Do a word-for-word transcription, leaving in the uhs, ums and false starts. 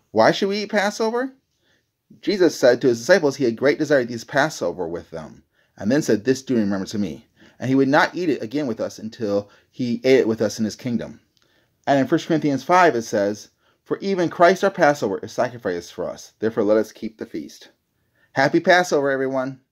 Why should we eat Passover? Jesus said to his disciples he had great desire to eat Passover with them, and then said, "This do in remembrance of me." And he would not eat it again with us until he ate it with us in his kingdom. And in First Corinthians five it says, "For even Christ our Passover is sacrificed for us. Therefore let us keep the feast." Happy Passover, everyone!